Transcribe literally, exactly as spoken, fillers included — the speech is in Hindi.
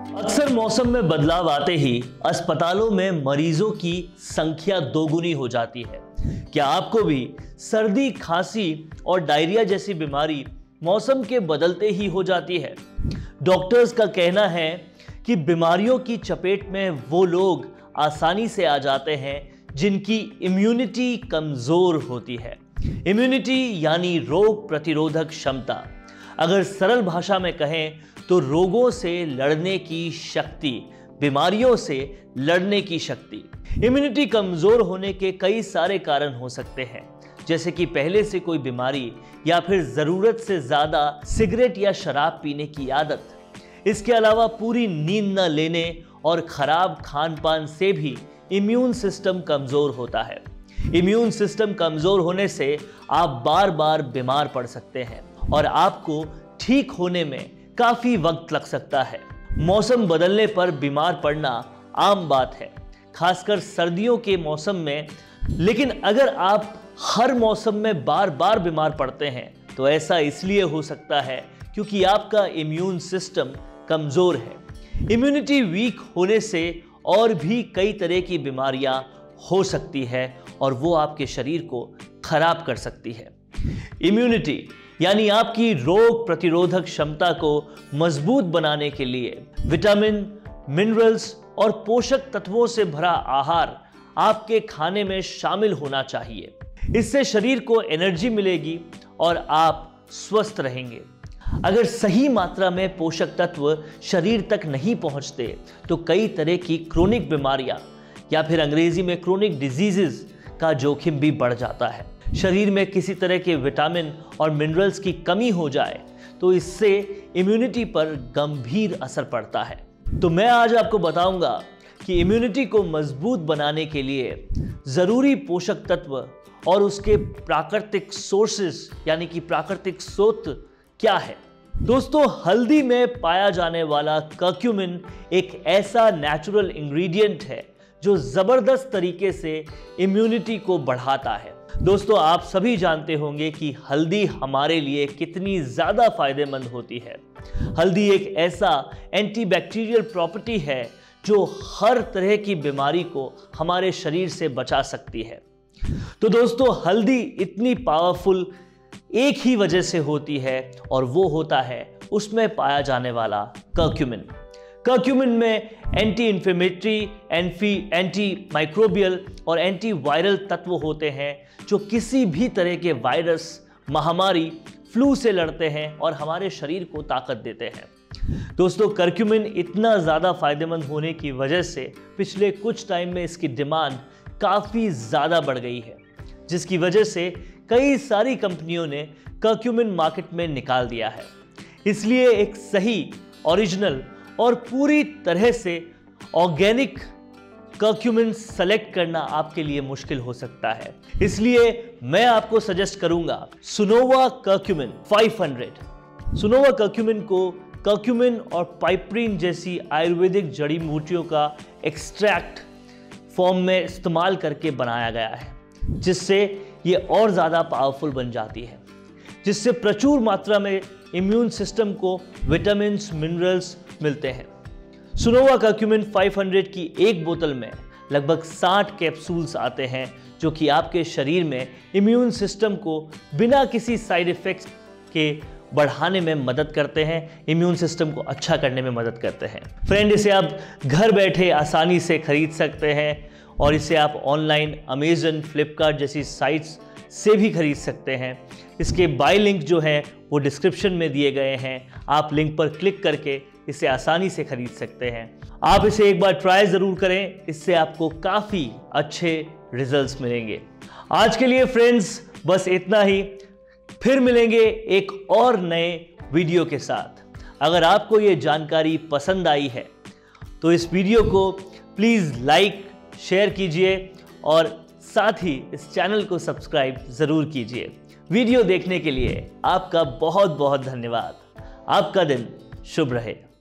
अक्सर मौसम में बदलाव आते ही अस्पतालों में मरीजों की संख्या दोगुनी हो जाती है। क्या आपको भी सर्दी, खांसी और डायरिया जैसी बीमारी मौसम के बदलते ही हो जाती है? डॉक्टर्स का कहना है कि बीमारियों की चपेट में वो लोग आसानी से आ जाते हैं जिनकी इम्यूनिटी कमजोर होती है। इम्यूनिटी यानी रोग प्रतिरोधक क्षमता। अगर सरल भाषा में कहें तो रोगों से लड़ने की शक्ति, बीमारियों से लड़ने की शक्ति। इम्यूनिटी कमजोर होने के कई सारे कारण हो सकते हैं, जैसे कि पहले से कोई बीमारी या फिर जरूरत से ज्यादा सिगरेट या शराब पीने की आदत। इसके अलावा पूरी नींद न लेने और खराब खान पान से भी इम्यून सिस्टम कमजोर होता है। इम्यून सिस्टम कमजोर होने से आप बार बार बीमार पड़ सकते हैं और आपको ठीक होने में काफी वक्त लग सकता है। मौसम बदलने पर बीमार पड़ना आम बात है, खासकर सर्दियों के मौसम में। लेकिन अगर आप हर मौसम में बार बार बीमार पड़ते हैं तो ऐसा इसलिए हो सकता है क्योंकि आपका इम्यून सिस्टम कमजोर है। इम्यूनिटी वीक होने से और भी कई तरह की बीमारियां हो सकती है और वो आपके शरीर को खराब कर सकती है। इम्यूनिटी यानी आपकी रोग प्रतिरोधक क्षमता को मजबूत बनाने के लिए विटामिन, मिनरल्स और पोषक तत्वों से भरा आहार आपके खाने में शामिल होना चाहिए। इससे शरीर को एनर्जी मिलेगी और आप स्वस्थ रहेंगे। अगर सही मात्रा में पोषक तत्व शरीर तक नहीं पहुंचते तो कई तरह की क्रोनिक बीमारियां या फिर अंग्रेजी में क्रोनिक डिजीजेस का जोखिम भी बढ़ जाता है। शरीर में किसी तरह के विटामिन और मिनरल्स की कमी हो जाए तो इससे इम्यूनिटी पर गंभीर असर पड़ता है। तो मैं आज आपको बताऊंगा कि इम्यूनिटी को मजबूत बनाने के लिए जरूरी पोषक तत्व और उसके प्राकृतिक सोर्सेस यानी कि प्राकृतिक स्रोत क्या है। दोस्तों, हल्दी में पाया जाने वाला कर्क्यूमिन एक ऐसा नेचुरल इंग्रेडिएंट है जो जबरदस्त तरीके से इम्यूनिटी को बढ़ाता है। दोस्तों, आप सभी जानते होंगे कि हल्दी हमारे लिए कितनी ज्यादा फायदेमंद होती है। हल्दी एक ऐसा एंटीबैक्टीरियल प्रॉपर्टी है जो हर तरह की बीमारी को हमारे शरीर से बचा सकती है। तो दोस्तों, हल्दी इतनी पावरफुल एक ही वजह से होती है और वो होता है उसमें पाया जाने वाला कर्क्यूमिन। कर्क्यूमिन में anti inflammatory, anti anti microbial और एंटी वायरल तत्व होते हैं जो किसी भी तरह के वायरस, महामारी, फ्लू से लड़ते हैं और हमारे शरीर को ताकत देते हैं। दोस्तों, कर्क्यूमिन इतना ज़्यादा फायदेमंद होने की वजह से पिछले कुछ टाइम में इसकी डिमांड काफ़ी ज़्यादा बढ़ गई है, जिसकी वजह से कई सारी कंपनियों ने कर्क्यूमिन मार्केट में निकाल दिया है। इसलिए एक सही, ओरिजिनल और पूरी तरह से ऑर्गेनिक कर्क्यूमिन सेलेक्ट करना आपके लिए मुश्किल हो सकता है। इसलिए मैं आपको सजेस्ट करूंगा Sunova curcumin five hundred. Sunova curcumin को कर्क्यूमिन और पाइपरीन जैसी आयुर्वेदिक जड़ी बूटियों का एक्सट्रैक्ट फॉर्म में इस्तेमाल करके बनाया गया है, जिससे ये और ज़्यादा पावरफुल बन जाती है, जिससे प्रचुर मात्रा में इम्यून सिस्टम को विटामिन्स, मिनरल्स मिलते हैं। सुनोवा कर्क्यूमिन फाइव हंड्रेड की एक बोतल में लगभग साठ कैप्सूल्स आते हैं जो कि आपके शरीर में इम्यून सिस्टम को बिना किसी साइड इफेक्ट्स के बढ़ाने में मदद करते हैं, इम्यून सिस्टम को अच्छा करने में मदद करते हैं। फ्रेंड, इसे आप घर बैठे आसानी से खरीद सकते हैं और इसे आप ऑनलाइन अमेजन, फ्लिपकार्ट जैसी साइट्स से भी खरीद सकते हैं। इसके बाय लिंक जो हैं वो डिस्क्रिप्शन में दिए गए हैं। आप लिंक पर क्लिक करके इसे आसानी से खरीद सकते हैं। आप इसे एक बार ट्राई ज़रूर करें, इससे आपको काफ़ी अच्छे रिजल्ट्स मिलेंगे। आज के लिए फ्रेंड्स बस इतना ही। फिर मिलेंगे एक और नए वीडियो के साथ। अगर आपको ये जानकारी पसंद आई है तो इस वीडियो को प्लीज़ लाइक, शेयर कीजिए और साथ ही इस चैनल को सब्सक्राइब ज़रूर कीजिए। वीडियो देखने के लिए आपका बहुत बहुत धन्यवाद। आपका दिन शुभ रहे।